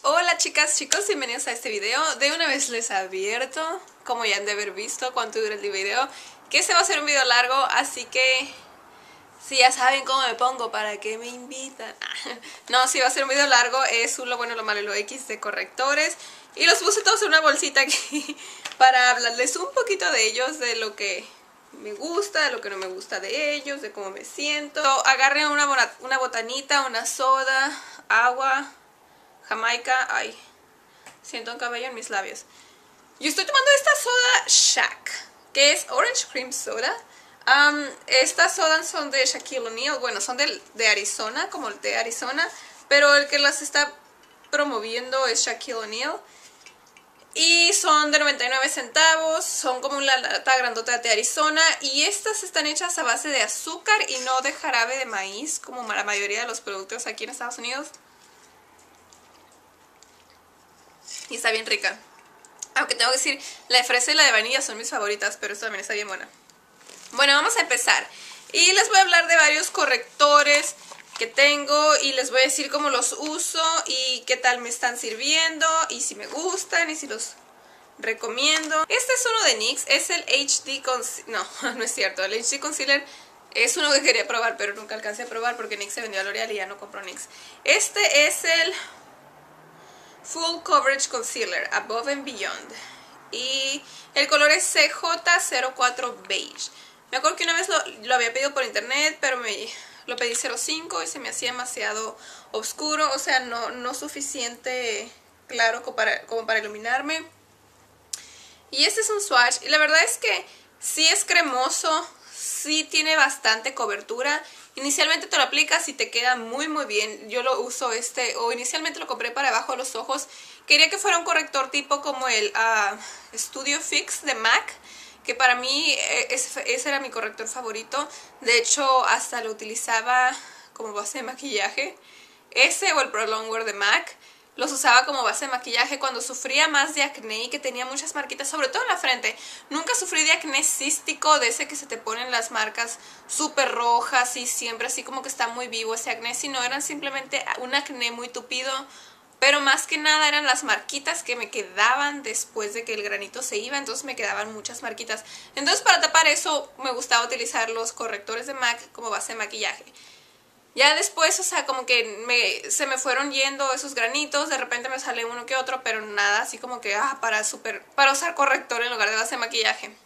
Hola chicas, chicos, bienvenidos a este video. De una vez les advierto, como ya han de haber visto cuánto dura el video, que este va a ser un video largo, así que si ya saben cómo me pongo, ¿para qué me invitan? No, si va a ser un video largo, es un lo bueno, lo malo y lo X de correctores. Y los puse todos en una bolsita aquí para hablarles un poquito de ellos, de lo que me gusta, de lo que no me gusta de ellos, de cómo me siento. Agarren una botanita, una soda, agua, jamaica. Ay, siento un cabello en mis labios. Yo estoy tomando esta soda Shaq, que es Orange Cream Soda. Estas sodas son de Shaquille O'Neal. Bueno, son de Arizona, como el de Arizona, pero el que las está promoviendo es Shaquille O'Neal. Y son de 99 centavos, son como una lata grandota de Arizona. Y estas están hechas a base de azúcar y no de jarabe de maíz, como la mayoría de los productos aquí en Estados Unidos. Y está bien rica. Aunque tengo que decir, la de fresa y la de vainilla son mis favoritas, pero esta también está bien buena. Bueno, vamos a empezar. Y les voy a hablar de varios correctores que tengo y les voy a decir cómo los uso y qué tal me están sirviendo y si me gustan y si los recomiendo. Este es uno de NYX, es el HD Concealer. No es cierto, el HD Concealer es uno que quería probar, pero nunca alcancé a probar porque NYX se vendió a L'Oreal y ya no compro NYX. Este es el Full Coverage Concealer, Above and Beyond. Y el color es CJ04 Beige. Me acuerdo que una vez lo había pedido por internet, pero lo pedí 05 y se me hacía demasiado oscuro. O sea, no suficiente claro como para iluminarme. Y este es un swatch. Y la verdad es que sí es cremoso, sí tiene bastante cobertura. Inicialmente te lo aplicas y te queda muy bien. Yo lo uso inicialmente lo compré para abajo de los ojos. Quería que fuera un corrector tipo como el Studio Fix de MAC, que para mí ese era mi corrector favorito. De hecho, hasta lo utilizaba como base de maquillaje. Ese o el Pro Longwear de MAC los usaba como base de maquillaje cuando sufría más de acné y que tenía muchas marquitas, sobre todo en la frente. Nunca sufrí de acné cístico, de ese que se te ponen las marcas súper rojas y siempre así como que está muy vivo ese acné, sino eran simplemente un acné muy tupido. Pero más que nada eran las marquitas que me quedaban después de que el granito se iba, entonces me quedaban muchas marquitas. Entonces para tapar eso me gustaba utilizar los correctores de MAC como base de maquillaje. Ya después, o sea, como que se me fueron yendo esos granitos, de repente me sale uno que otro, pero nada así como que para usar corrector en lugar de base de maquillaje.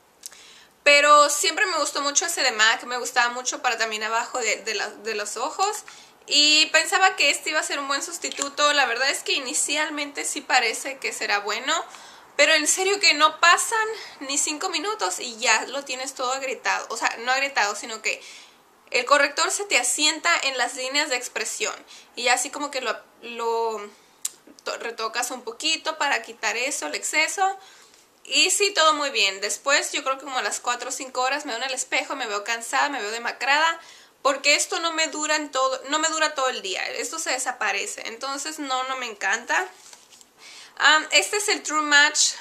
Pero siempre me gustó mucho ese de MAC, me gustaba mucho para también abajo de los ojos. Y pensaba que este iba a ser un buen sustituto. La verdad es que inicialmente sí parece que será bueno, pero en serio que no pasan ni 5 minutos y ya lo tienes todo agrietado. O sea, no agrietado, sino que el corrector se te asienta en las líneas de expresión. Y ya así como que lo retocas un poquito para quitar eso, el exceso. Y sí, todo muy bien. Después yo creo que como a las 4 o 5 horas me veo en el espejo, me veo cansada, me veo demacrada. Porque esto no me dura todo el día. Esto se desaparece. Entonces no me encanta. Este es el True Match.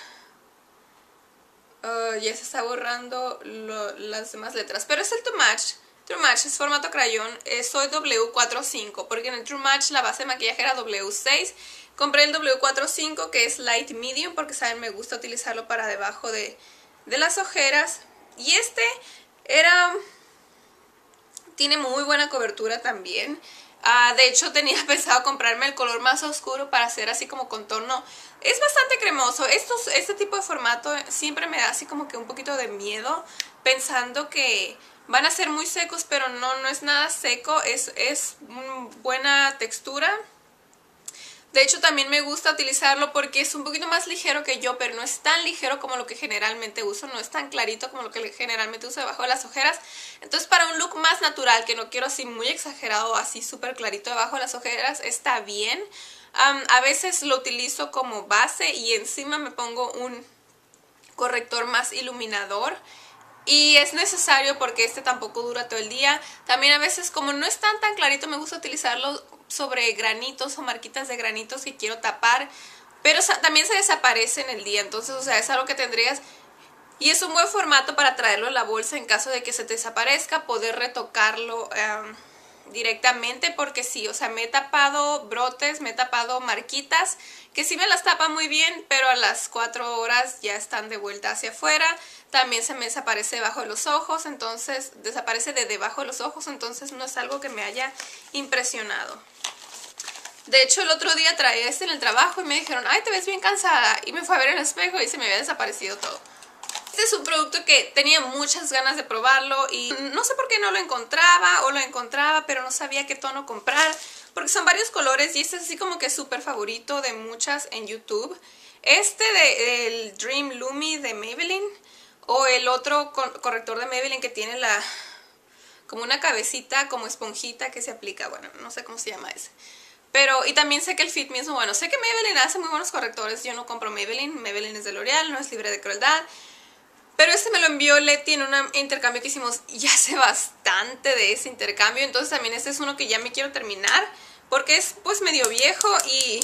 Ya se está borrando las demás letras. Pero es el True Match. True Match es formato crayón. Soy W45. Porque en el True Match la base de maquillaje era W6. Compré el W45 que es Light Medium. Porque saben, me gusta utilizarlo para debajo de las ojeras. Y este tiene muy buena cobertura también. De hecho tenía pensado comprarme el color más oscuro para hacer así como contorno. Es bastante cremoso. Este tipo de formato siempre me da así como que un poquito de miedo, pensando que van a ser muy secos, pero no es nada seco. Es buena textura. De hecho también me gusta utilizarlo porque es un poquito más ligero que yo, pero no es tan ligero como lo que generalmente uso, no es tan clarito como lo que generalmente uso debajo de las ojeras. Entonces para un look más natural, que no quiero así muy exagerado, así súper clarito debajo de las ojeras, está bien. A veces lo utilizo como base y encima me pongo un corrector más iluminador. Y es necesario porque este tampoco dura todo el día. También a veces como no es tan clarito me gusta utilizarlo sobre granitos o marquitas de granitos que quiero tapar. Pero también se desaparece en el día. Entonces, o sea, es algo que tendrías. Y es un buen formato para traerlo en la bolsa en caso de que se te desaparezca. Poder retocarlo directamente, porque sí, o sea, me he tapado brotes, me he tapado marquitas, que sí me las tapa muy bien, pero a las 4 horas ya están de vuelta hacia afuera. También se me desaparece debajo de los ojos, entonces desaparece de debajo de los ojos, entonces no es algo que me haya impresionado. De hecho, el otro día traía este en el trabajo y me dijeron, ay, te ves bien cansada, y me fue a ver en el espejo y se me había desaparecido todo. Este es un producto que tenía muchas ganas de probarlo y no sé por qué no lo encontraba, o lo encontraba pero no sabía qué tono comprar, porque son varios colores y este es así como que súper favorito de muchas en YouTube. Este del Dream Lumi de Maybelline, o el otro corrector de Maybelline que tiene como una cabecita, como esponjita que se aplica, bueno, no sé cómo se llama ese. Pero, y también sé que el Fit Me es muy bueno. Sé que Maybelline hace muy buenos correctores, yo no compro Maybelline, Maybelline es de L'Oreal, no es libre de crueldad. Pero este me lo envió Leti en un intercambio que hicimos y hace bastante de ese intercambio. Entonces también este es uno que ya me quiero terminar, porque es pues medio viejo y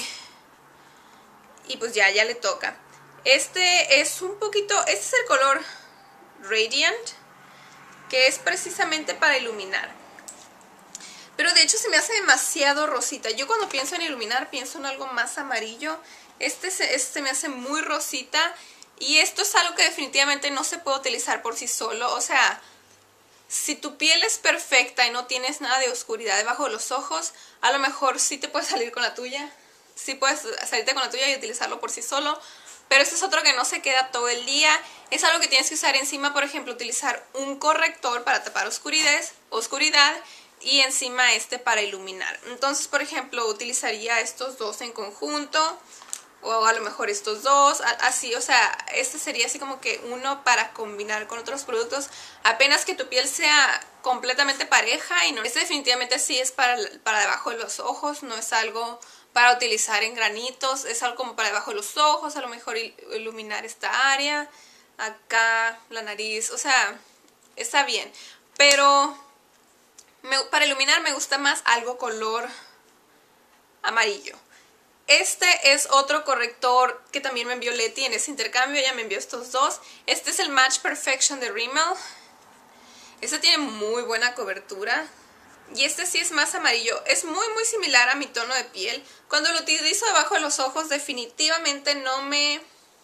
pues ya le toca. Este es un poquito, este es el color Radiant, que es precisamente para iluminar. Pero de hecho se me hace demasiado rosita. Yo cuando pienso en iluminar pienso en algo más amarillo. Este se me hace muy rosita. Y esto es algo que definitivamente no se puede utilizar por sí solo. O sea, si tu piel es perfecta y no tienes nada de oscuridad debajo de los ojos, a lo mejor sí te puedes salir con la tuya. Sí puedes salirte con la tuya y utilizarlo por sí solo. Pero este es otro que no se queda todo el día. Es algo que tienes que usar encima, por ejemplo, utilizar un corrector para tapar oscuridad y encima este para iluminar. Entonces, por ejemplo, utilizaría estos dos en conjunto. O a lo mejor estos dos, así, o sea, este sería así como que uno para combinar con otros productos, apenas que tu piel sea completamente pareja. Y no, este definitivamente sí es para debajo de los ojos, no es algo para utilizar en granitos, es algo como para debajo de los ojos, a lo mejor iluminar esta área, acá, la nariz, o sea, está bien. Pero para iluminar me gusta más algo color amarillo. Este es otro corrector que también me envió Leti en ese intercambio. Ella me envió estos dos. Este es el Match Perfection de Rimmel. Este tiene muy buena cobertura. Y este sí es más amarillo. Es muy similar a mi tono de piel. Cuando lo utilizo debajo de los ojos definitivamente no me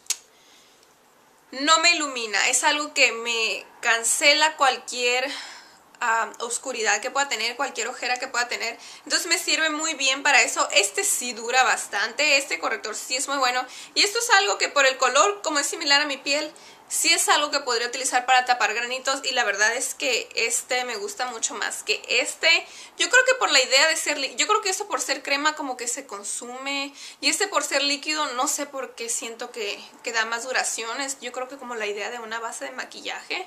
ilumina. Es algo que me cancela cualquier oscuridad que pueda tener, cualquier ojera que pueda tener. Entonces me sirve muy bien para eso. Este sí dura bastante, este corrector sí es muy bueno. Y esto es algo que por el color, como es similar a mi piel, sí es algo que podría utilizar para tapar granitos. Y la verdad es que este me gusta mucho más que este. Yo creo que por la idea de ser, yo creo que esto por ser crema como que se consume, y este por ser líquido no sé por qué siento que da más duraciones. Yo creo que como la idea de una base de maquillaje.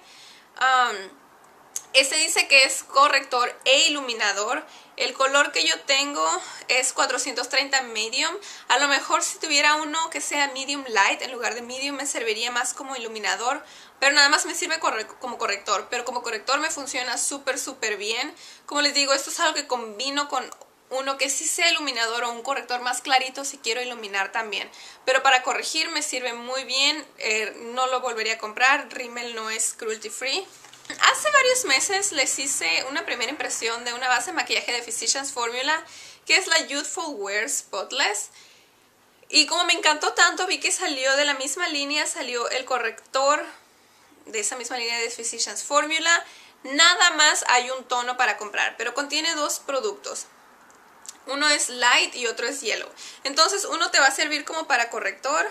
Este dice que es corrector e iluminador. El color que yo tengo es 430 medium. A lo mejor si tuviera uno que sea medium light en lugar de medium me serviría más como iluminador, pero nada más me sirve como corrector. Pero como corrector me funciona súper bien. Como les digo, esto es algo que combino con uno que sí sea iluminador o un corrector más clarito si quiero iluminar también. Pero para corregir me sirve muy bien. No lo volvería a comprar. Rimmel no es cruelty free. Hace varios meses les hice una primera impresión de una base de maquillaje de Physicians Formula, que es la Youthful Wear Spotless. Y como me encantó tanto, vi que salió de la misma línea, salió el corrector de esa misma línea de Physicians Formula. Nada más hay un tono para comprar, pero contiene dos productos. Uno es light y otro es yellow. Entonces uno te va a servir como para corrector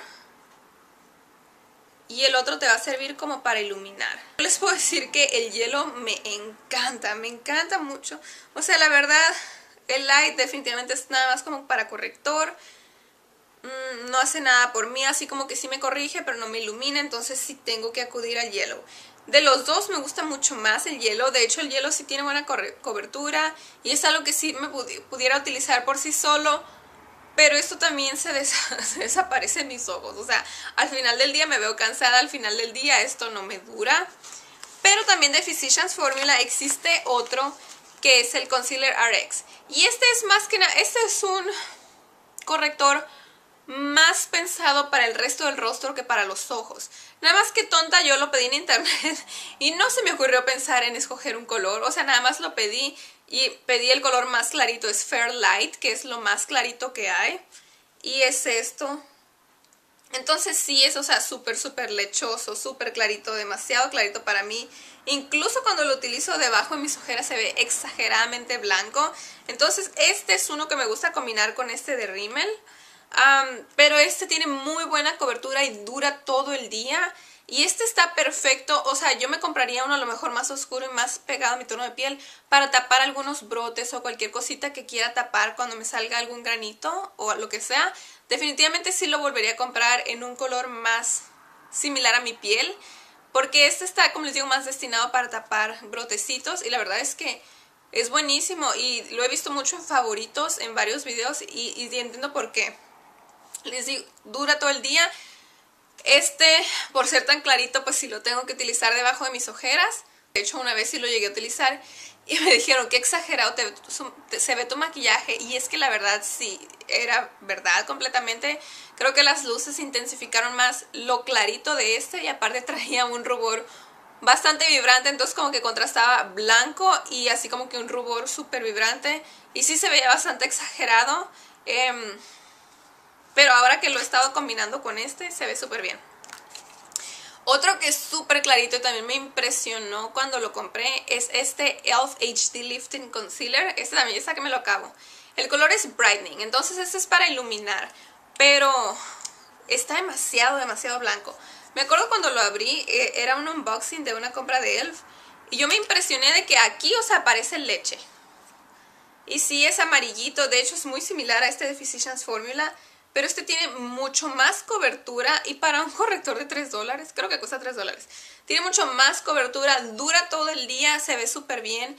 y el otro te va a servir como para iluminar. Les puedo decir que el hielo me encanta mucho. O sea, la verdad, el light definitivamente es nada más como para corrector. No hace nada por mí, así como que sí me corrige, pero no me ilumina, entonces sí tengo que acudir al hielo. De los dos me gusta mucho más el hielo. De hecho, el hielo sí tiene buena cobertura y es algo que sí me pudiera utilizar por sí solo. Pero esto también se desaparece en mis ojos. O sea, al final del día me veo cansada, al final del día esto no me dura. Pero también de Physicians Formula existe otro que es el Concealer RX. Y este es más que nada, este es un corrector más pensado para el resto del rostro que para los ojos. Nada más que tonta, yo lo pedí en internet y no se me ocurrió pensar en escoger un color. O sea, nada más lo pedí y pedí el color más clarito, es Fair Light, que es lo más clarito que hay. Y es esto. Entonces sí es, o sea, súper lechoso, súper clarito, demasiado clarito para mí. Incluso cuando lo utilizo debajo de mis ojeras se ve exageradamente blanco. Entonces este es uno que me gusta combinar con este de Rimmel. Pero este tiene muy buena cobertura y dura todo el día. Y este está perfecto, o sea, yo me compraría uno a lo mejor más oscuro y más pegado a mi tono de piel para tapar algunos brotes o cualquier cosita que quiera tapar cuando me salga algún granito o lo que sea. Definitivamente sí lo volvería a comprar en un color más similar a mi piel, porque este está, como les digo, más destinado para tapar brotecitos y la verdad es que es buenísimo y lo he visto mucho en favoritos en varios videos y entiendo por qué. Les digo, dura todo el día. Este, por ser tan clarito, pues sí lo tengo que utilizar debajo de mis ojeras. De hecho, una vez sí lo llegué a utilizar y me dijeron que exagerado se ve tu maquillaje. Y es que la verdad sí, era verdad completamente. Creo que las luces intensificaron más lo clarito de este y aparte traía un rubor bastante vibrante. Entonces como que contrastaba blanco y así como que un rubor súper vibrante. Y sí se veía bastante exagerado. Pero ahora que lo he estado combinando con este, se ve súper bien. Otro que es súper clarito y también me impresionó cuando lo compré es este e.l.f. HD Lifting Concealer. Este también está que me lo acabo. El color es Brightening, entonces este es para iluminar, pero está demasiado blanco. Me acuerdo cuando lo abrí, era un unboxing de una compra de e.l.f. y yo me impresioné de que aquí, o sea, parece leche. Y sí, es amarillito, de hecho es muy similar a este de Physicians Formula, pero este tiene mucho más cobertura y para un corrector de $3, creo que cuesta $3. Tiene mucho más cobertura, dura todo el día, se ve súper bien.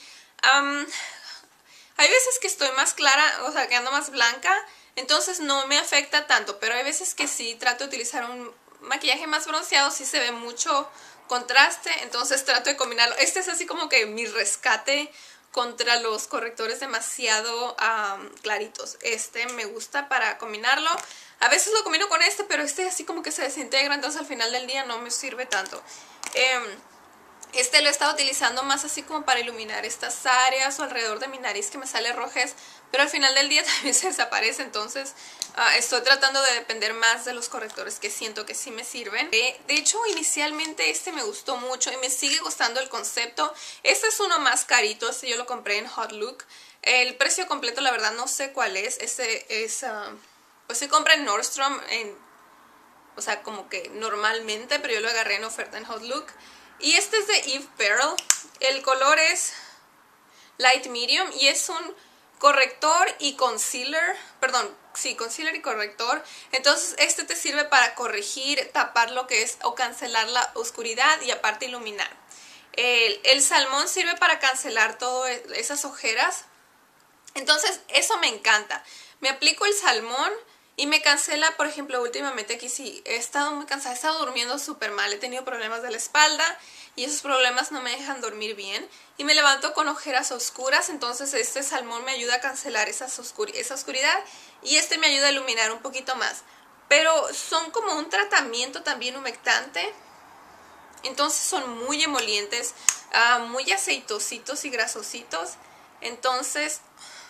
Hay veces que estoy más clara, o sea, que ando más blanca, entonces no me afecta tanto, pero hay veces que sí trato de utilizar un maquillaje más bronceado, sí se ve mucho contraste, entonces trato de combinarlo. Este es así como que mi rescate contra los correctores demasiado claritos. Este me gusta para combinarlo. A veces lo combino con este, pero este así como que se desintegra, entonces al final del día no me sirve tanto. Este lo he estado utilizando más así como para iluminar estas áreas o alrededor de mi nariz que me sale rojez, pero al final del día también se desaparece, entonces estoy tratando de depender más de los correctores que siento que sí me sirven. De hecho, inicialmente este me gustó mucho y me sigue gustando el concepto. Este es uno más carito, este yo lo compré en Hot Look. El precio completo la verdad no sé cuál es, este es, pues se compra en Nordstrom, o sea como que normalmente, pero yo lo agarré en oferta en Hot Look. Y este es de Eve Perel, el color es Light Medium y es un corrector y concealer, perdón, sí, concealer y corrector. Entonces este te sirve para corregir, tapar lo que es o cancelar la oscuridad y aparte iluminar. El salmón sirve para cancelar todas esas ojeras, entonces eso me encanta. Me aplico el salmón y me cancela, por ejemplo, últimamente aquí sí, he estado muy cansada, he estado durmiendo súper mal, he tenido problemas de la espalda y esos problemas no me dejan dormir bien. Y me levanto con ojeras oscuras, entonces este salmón me ayuda a cancelar esa oscuridad y este me ayuda a iluminar un poquito más. Pero son como un tratamiento también humectante, entonces son muy emolientes, muy aceitositos y grasositos, entonces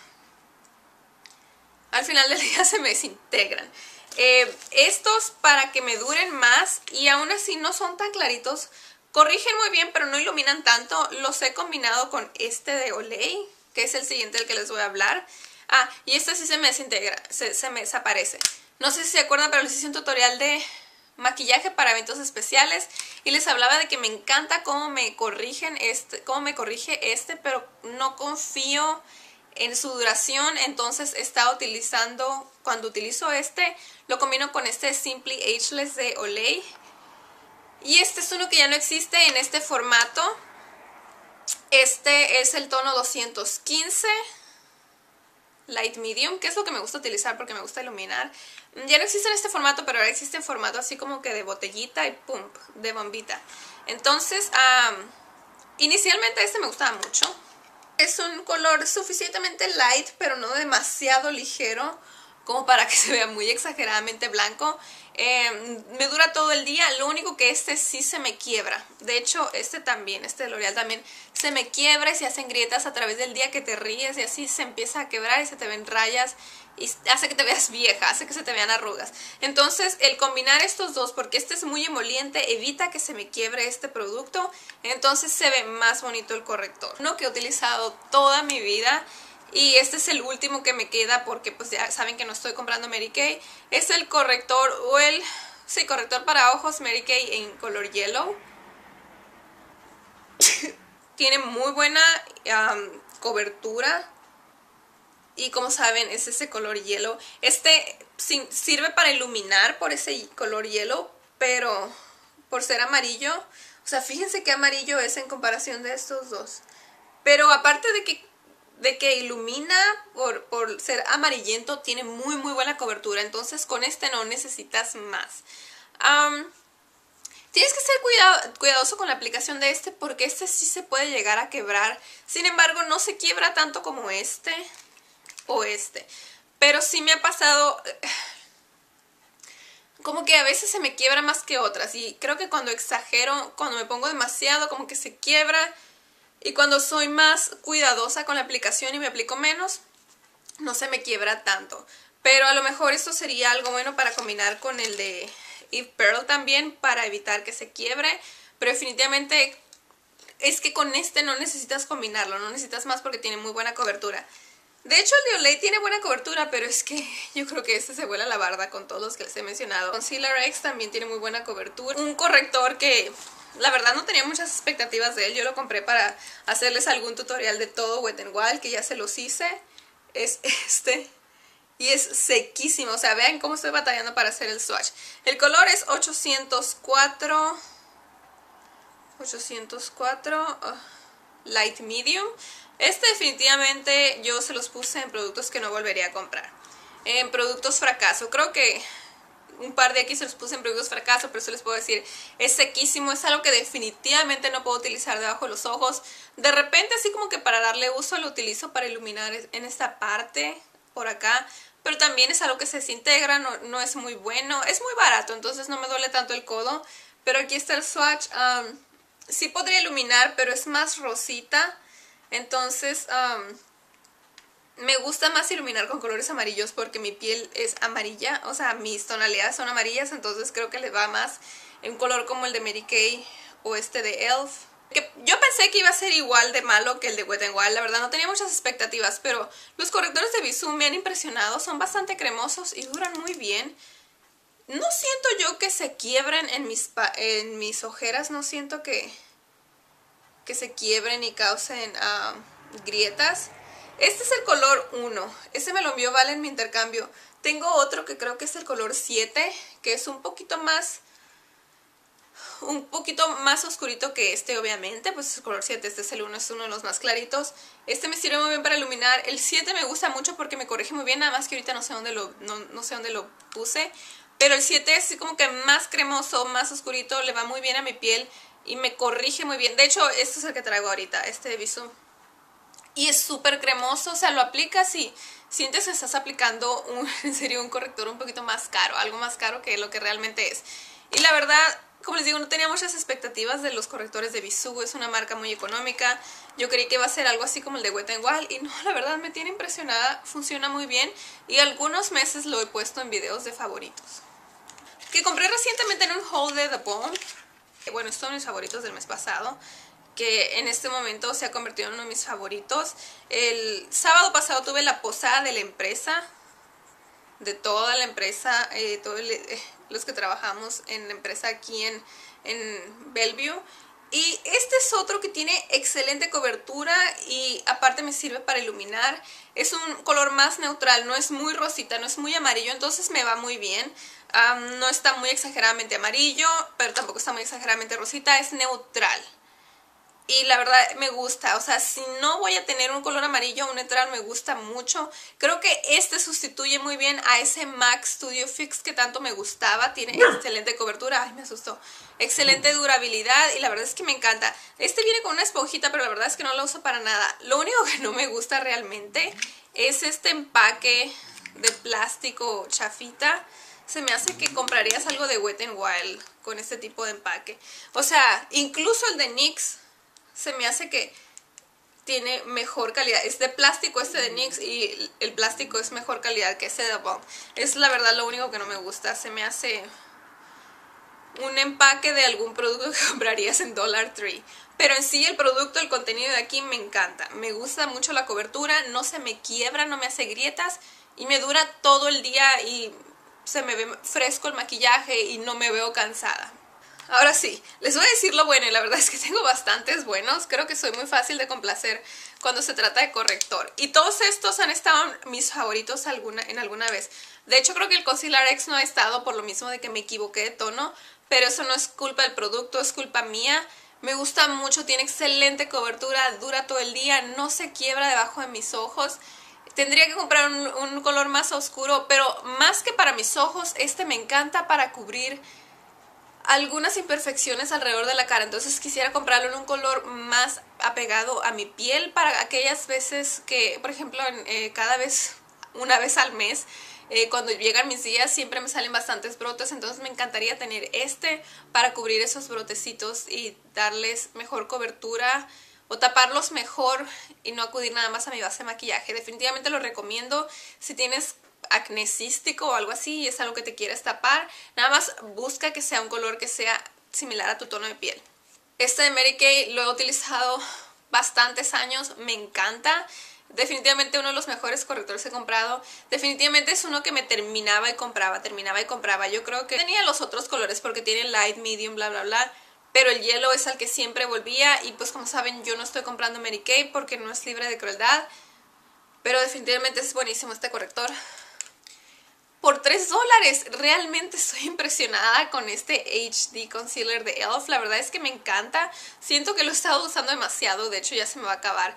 al final del día se me desintegran. Estos para que me duren más y aún así no son tan claritos, corrigen muy bien pero no iluminan tanto. Los he combinado con este de Olay, que es el siguiente del que les voy a hablar. Y este sí se me desintegra, se me desaparece. No sé si se acuerdan, pero les hice un tutorial de maquillaje para eventos especiales y les hablaba de que me encanta cómo me corrige este, pero no confío en su duración, entonces he estado utilizando, cuando utilizo este, lo combino con este Simply Ageless de Olay. Y este es uno que ya no existe en este formato. Este es el tono 215 Light Medium, que es lo que me gusta utilizar porque me gusta iluminar. Ya no existe en este formato, pero ahora existe en formato así como que de botellita y pum, de bombita. Entonces, inicialmente este me gustaba mucho. Es un color suficientemente light, pero no demasiado ligero, como para que se vea muy exageradamente blanco. Me dura todo el día, lo único que este sí se me quiebra. De hecho, este también, este de L'Oreal también se me quiebra y se hacen grietas a través del día que te ríes y así se empieza a quebrar y se te ven rayas y hace que te veas vieja, hace que se te vean arrugas. Entonces, el combinar estos dos, porque este es muy emoliente, evita que se me quiebre este producto, entonces se ve más bonito el corrector. Uno que he utilizado toda mi vida. Y este es el último que me queda porque pues ya saben que no estoy comprando Mary Kay. Es el corrector o el... sí, corrector para ojos Mary Kay en color yellow. Tiene muy buena cobertura. Y como saben es ese color yellow. Este sirve para iluminar por ese color yellow, pero por ser amarillo. O sea, fíjense qué amarillo es en comparación de estos dos. Pero aparte de que ilumina por ser amarillento, tiene muy buena cobertura. Entonces con este no necesitas más. Tienes que ser cuidadoso con la aplicación de este, porque este sí se puede llegar a quebrar. Sin embargo, no se quiebra tanto como este o este. Pero sí me ha pasado... como que a veces se me quiebra más que otras. Y creo que cuando exagero, cuando me pongo demasiado, como que se quiebra. Y cuando soy más cuidadosa con la aplicación y me aplico menos, no se me quiebra tanto. Pero a lo mejor esto sería algo bueno para combinar con el de Eve Pearl también, para evitar que se quiebre. Pero definitivamente es que con este no necesitas combinarlo, no necesitas más porque tiene muy buena cobertura. De hecho el de Olay tiene buena cobertura, pero es que yo creo que este se vuela la barda con todos los que les he mencionado. Concealer X también tiene muy buena cobertura. Un corrector que... la verdad no tenía muchas expectativas de él. Yo lo compré para hacerles algún tutorial de todo Wet n Wild, que ya se los hice. Es este. Y es sequísimo. O sea, vean cómo estoy batallando para hacer el swatch. El color es 804. Light Medium. Este definitivamente yo se los puse en productos que no volvería a comprar. En productos fracaso. Creo que... un par de aquí se los puse en productos fracaso, pero eso les puedo decir, es sequísimo, es algo que definitivamente no puedo utilizar debajo de los ojos. De repente así como que para darle uso lo utilizo para iluminar en esta parte, por acá, pero también es algo que se desintegra, no es muy bueno, es muy barato, entonces no me duele tanto el codo. Pero aquí está el swatch, sí podría iluminar, pero es más rosita, entonces... me gusta más iluminar con colores amarillos porque mi piel es amarilla, o sea, mis tonalidades son amarillas, entonces creo que le va más en un color como el de Mary Kay o este de e.l.f. Que yo pensé que iba a ser igual de malo que el de Wet n Wild, la verdad no tenía muchas expectativas, pero los correctores de Bisú me han impresionado, son bastante cremosos y duran muy bien. No siento yo que se quiebren en mis ojeras, no siento que se quiebren y causen grietas. Este es el color 1, este me lo envió Vale en mi intercambio. Tengo otro que creo que es el color 7, que es un poquito más oscurito que este, obviamente. Pues es el color 7, este es el 1, es uno de los más claritos. Este me sirve muy bien para iluminar. El 7 me gusta mucho porque me corrige muy bien, nada más que ahorita no sé dónde lo puse. Pero el 7 es así como que más cremoso, más oscurito, le va muy bien a mi piel y me corrige muy bien. De hecho, este es el que traigo ahorita, este de Bisú. Y es súper cremoso, o sea, lo aplicas y sientes que estás aplicando en serio un corrector un poquito más caro, algo más caro que lo que realmente es. Y la verdad, como les digo, no tenía muchas expectativas de los correctores de Bisú, es una marca muy económica. Yo creí que iba a ser algo así como el de Wet n Wild y no, la verdad me tiene impresionada, funciona muy bien y algunos meses lo he puesto en videos de favoritos. Que compré recientemente en un haul de The Bone, bueno, estos son mis favoritos del mes pasado, que en este momento se ha convertido en uno de mis favoritos. El sábado pasado tuve la posada de la empresa, de toda la empresa, los que trabajamos en la empresa aquí en Bellevue. Y este es otro que tiene excelente cobertura y aparte me sirve para iluminar. Es un color más neutral, no es muy rosita, no es muy amarillo, entonces me va muy bien. No está muy exageradamente amarillo, pero tampoco está muy exageradamente rosita, es neutral. Y la verdad me gusta, o sea, si no voy a tener un color amarillo o un neutral, me gusta mucho. Creo que este sustituye muy bien a ese MAC Studio Fix que tanto me gustaba. Tiene excelente cobertura, ay me asustó, excelente durabilidad y la verdad es que me encanta. Este viene con una esponjita, pero la verdad es que no la uso para nada. Lo único que no me gusta realmente es este empaque de plástico chafita, se me hace que comprarías algo de Wet n Wild con este tipo de empaque. O sea, incluso el de NYX se me hace que tiene mejor calidad. Es de plástico este de NYX y el plástico es mejor calidad que ese de Balm. Es la verdad lo único que no me gusta. Se me hace un empaque de algún producto que comprarías en Dollar Tree. Pero en sí el producto, el contenido de aquí me encanta. Me gusta mucho la cobertura, no se me quiebra, no me hace grietas y me dura todo el día y se me ve fresco el maquillaje y no me veo cansada. Ahora sí, les voy a decir lo bueno y la verdad es que tengo bastantes buenos. Creo que soy muy fácil de complacer cuando se trata de corrector. Y todos estos han estado mis favoritos en alguna vez. De hecho, creo que el Concealer X no ha estado por lo mismo de que me equivoqué de tono. Pero eso no es culpa del producto, es culpa mía. Me gusta mucho, tiene excelente cobertura, dura todo el día, no se quiebra debajo de mis ojos. Tendría que comprar un color más oscuro, pero más que para mis ojos, este me encanta para cubrir algunas imperfecciones alrededor de la cara. Entonces quisiera comprarlo en un color más apegado a mi piel para aquellas veces que, por ejemplo, una vez al mes, cuando llegan mis días siempre me salen bastantes brotes, entonces me encantaría tener este para cubrir esos brotecitos y darles mejor cobertura o taparlos mejor y no acudir nada más a mi base de maquillaje. Definitivamente lo recomiendo si tienes acné cístico o algo así y es algo que te quieres tapar. Nada más busca que sea un color que sea similar a tu tono de piel. Este de Mary Kay lo he utilizado bastantes años, me encanta. Definitivamente uno de los mejores correctores que he comprado. Definitivamente es uno que me terminaba y compraba. Yo creo que tenía los otros colores porque tiene light, medium, bla, bla, bla. Pero el hielo es al que siempre volvía. Y pues como saben, yo no estoy comprando Mary Kay porque no es libre de crueldad. Pero definitivamente es buenísimo este corrector. Por $3, realmente estoy impresionada con este HD Concealer de e.l.f. La verdad es que me encanta. Siento que lo he estado usando demasiado. De hecho ya se me va a acabar.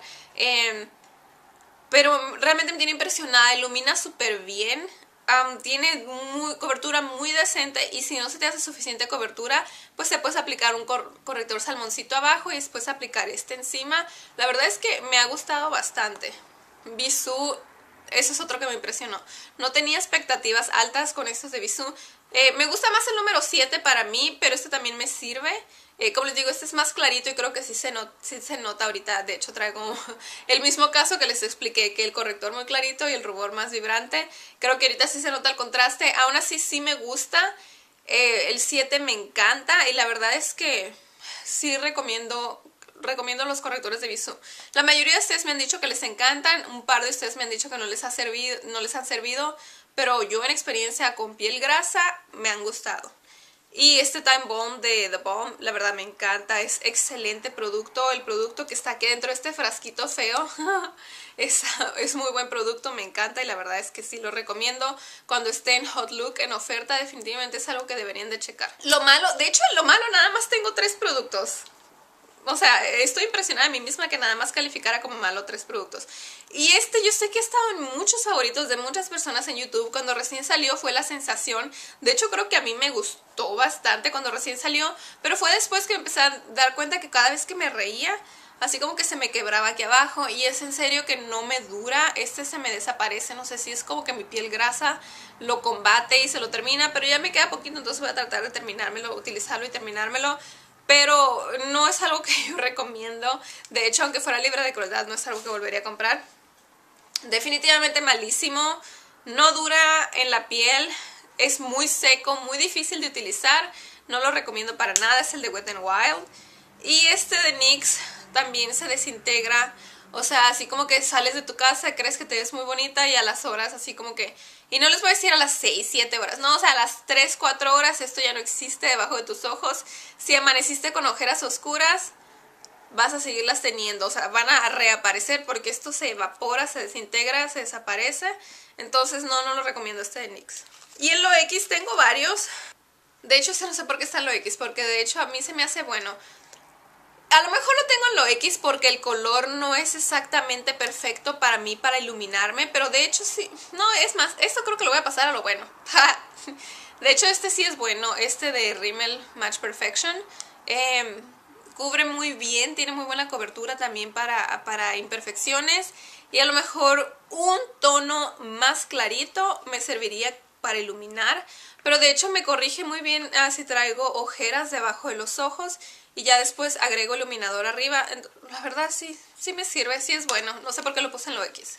Pero realmente me tiene impresionada, ilumina súper bien, tiene cobertura muy decente y si no se te hace suficiente cobertura, pues te puedes aplicar un corrector salmoncito abajo y después aplicar este encima. La verdad es que me ha gustado bastante. Bisú, eso es otro que me impresionó. No tenía expectativas altas con estos de Bisú. Me gusta más el número 7 para mí, pero este también me sirve. Como les digo, este es más clarito y creo que sí se nota ahorita. De hecho traigo el mismo caso que les expliqué, que el corrector muy clarito y el rubor más vibrante. Creo que ahorita sí se nota el contraste. Aún así sí me gusta. El 7 me encanta y la verdad es que sí recomiendo los correctores de Bisú. La mayoría de ustedes me han dicho que les encantan. Un par de ustedes me han dicho que no les han servido. Pero yo en experiencia con piel grasa me han gustado. Y este Time Balm de The Balm, la verdad me encanta, es excelente producto. El producto que está aquí dentro de este frasquito feo es muy buen producto, me encanta y la verdad es que sí lo recomiendo. Cuando esté en Hot Look en oferta, definitivamente es algo que deberían de checar. Lo malo nada más tengo 3 productos. O sea, estoy impresionada de mí misma que nada más calificara como malo 3 productos. Y yo sé que ha estado en muchos favoritos de muchas personas en YouTube. Cuando recién salió fue la sensación. De hecho creo que a mí me gustó bastante cuando recién salió. Pero fue después que me empecé a dar cuenta que cada vez que me reía, así como que se me quebraba aquí abajo. Y es en serio que no me dura. Se me desaparece. No sé si es como que mi piel grasa lo combate y se lo termina. Pero ya me queda poquito, entonces voy a tratar de terminármelo, utilizarlo y terminármelo. Pero no es algo que yo recomiendo. De hecho, aunque fuera libre de crueldad, no es algo que volvería a comprar. Definitivamente malísimo. No dura en la piel. Es muy seco, muy difícil de utilizar. No lo recomiendo para nada. Es el de Wet n Wild. Y este de NYX también se desintegra. O sea, así como que sales de tu casa, crees que te ves muy bonita y a las horas así como que... Y no les voy a decir a las 6, 7 horas, no, o sea, a las 3, 4 horas esto ya no existe debajo de tus ojos. Si amaneciste con ojeras oscuras, vas a seguirlas teniendo, o sea, van a reaparecer porque esto se evapora, se desintegra, se desaparece. Entonces no lo recomiendo este de NYX. Y en lo X tengo varios. De hecho, no sé por qué está en lo X, porque de hecho a mí se me hace bueno. A lo mejor lo tengo en lo X porque el color no es exactamente perfecto para mí para iluminarme, pero de hecho sí. No, es más, esto creo que lo voy a pasar a lo bueno. De hecho este sí es bueno, este de Rimmel Match Perfection. Cubre muy bien, tiene muy buena cobertura también para imperfecciones. y a lo mejor un tono más clarito me serviría para iluminar, pero de hecho me corrige muy bien si traigo ojeras debajo de los ojos y ya después agrego iluminador arriba. La verdad sí me sirve, sí es bueno, no sé por qué lo puse en lo X.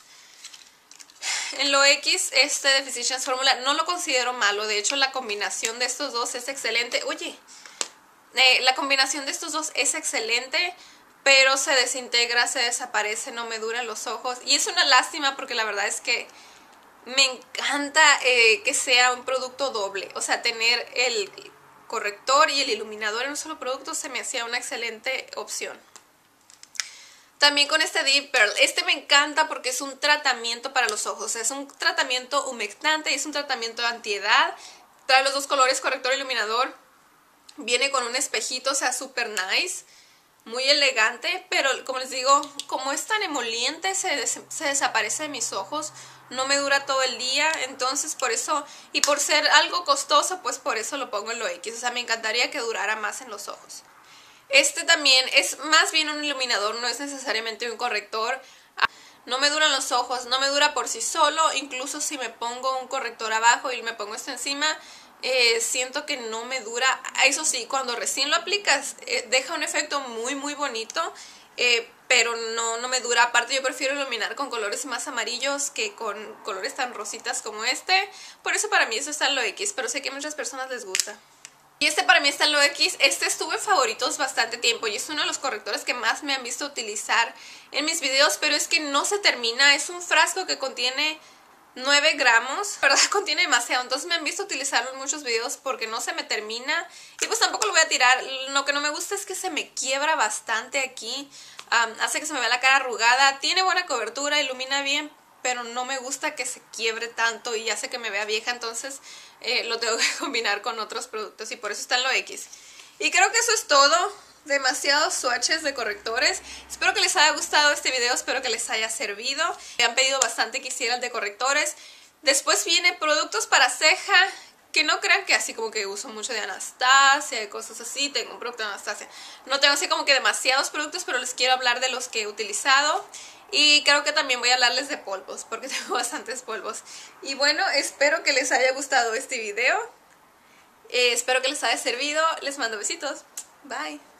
En lo X, este de Physicians Formula no lo considero malo, de hecho la combinación de estos dos es excelente. Oye, la combinación de estos dos es excelente, pero se desintegra, se desaparece, no me duran los ojos. Y es una lástima porque la verdad es que me encanta que sea un producto doble. O sea, tener el corrector y el iluminador en un solo producto se me hacía una excelente opción. También con este Deep Pearl, este me encanta porque es un tratamiento para los ojos, es un tratamiento humectante y es un tratamiento antiedad. Trae los dos colores, corrector e iluminador. Viene con un espejito, o sea, super nice, muy elegante, pero como les digo, como es tan emoliente, se desaparece de mis ojos, no me dura todo el día, entonces por eso, y por ser algo costoso, pues por eso lo pongo en lo X, o sea, me encantaría que durara más en los ojos. Este también es más bien un iluminador, no es necesariamente un corrector. No me duran los ojos, no me dura por sí solo, incluso si me pongo un corrector abajo y me pongo esto encima, siento que no me dura. Eso sí, cuando recién lo aplicas, deja un efecto muy bonito, pero no me dura. Aparte yo prefiero iluminar con colores más amarillos que con colores tan rositas como este. Por eso para mí eso está en lo X, pero sé que a muchas personas les gusta. Y este para mí está en lo X, este estuvo en favoritos bastante tiempo y es uno de los correctores que más me han visto utilizar en mis videos, pero es que no se termina, es un frasco que contiene 9 gramos, ¿verdad? Contiene demasiado, entonces me han visto utilizarlo en muchos videos porque no se me termina y pues tampoco lo voy a tirar. Lo que no me gusta es que se me quiebra bastante aquí, hace que se me vea la cara arrugada, tiene buena cobertura, ilumina bien, pero no me gusta que se quiebre tanto y hace que me vea vieja, entonces lo tengo que combinar con otros productos y por eso está en lo X. Y creo que eso es todo, demasiados swatches de correctores. Espero que les haya gustado este video, espero que les haya servido. Me han pedido bastante que hiciera el de correctores. Después viene productos para ceja, que no crean que así como que uso mucho de Anastasia y cosas así. Tengo un producto de Anastasia. No tengo así como que demasiados productos, pero les quiero hablar de los que he utilizado. Y creo que también voy a hablarles de polvos, porque tengo bastantes polvos. Y bueno, espero que les haya gustado este video. Espero que les haya servido. Les mando besitos. Bye.